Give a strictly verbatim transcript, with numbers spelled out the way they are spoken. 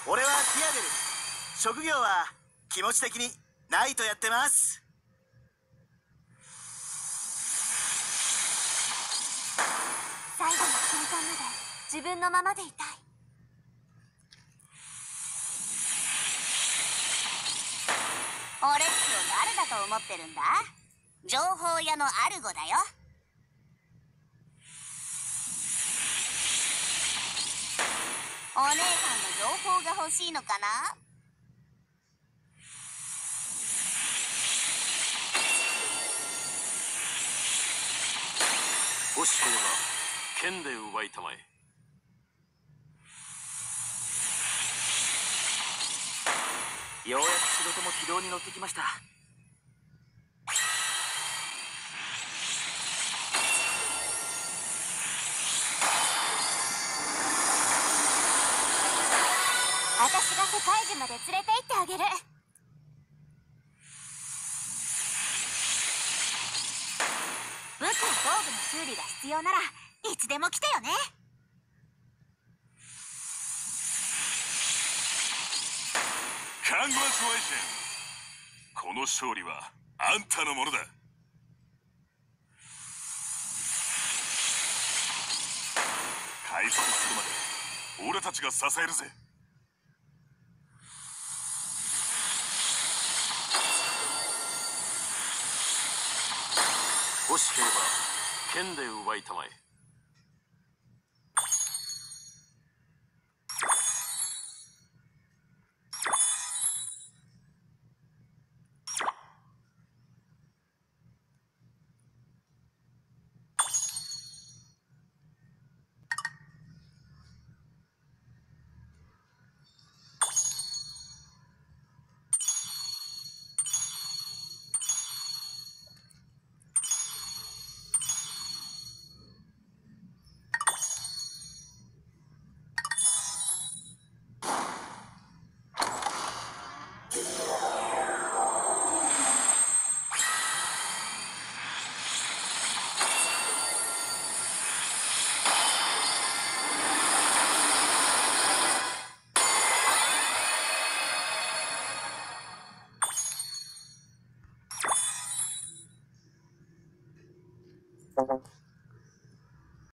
俺はティアデル。職業は気持ち的にナイトやってます。 最後の瞬間まで自分のままでいたい。 俺っちを誰だと思ってるんだ？情報屋のアルゴだよ。お姉さんの情報が欲しいのかな？ 欲しければ剣で奪いたまえ。 ようやく仕事も軌道に乗ってきました。 私が世界樹まで連れて行ってあげる。武器や道具の修理が必要ならいつでも来てよね。 カングラチュレーション。この勝利はあんたのものだ。回復するまで俺たちが支えるぜ。 欲しければ剣で奪いたまえ。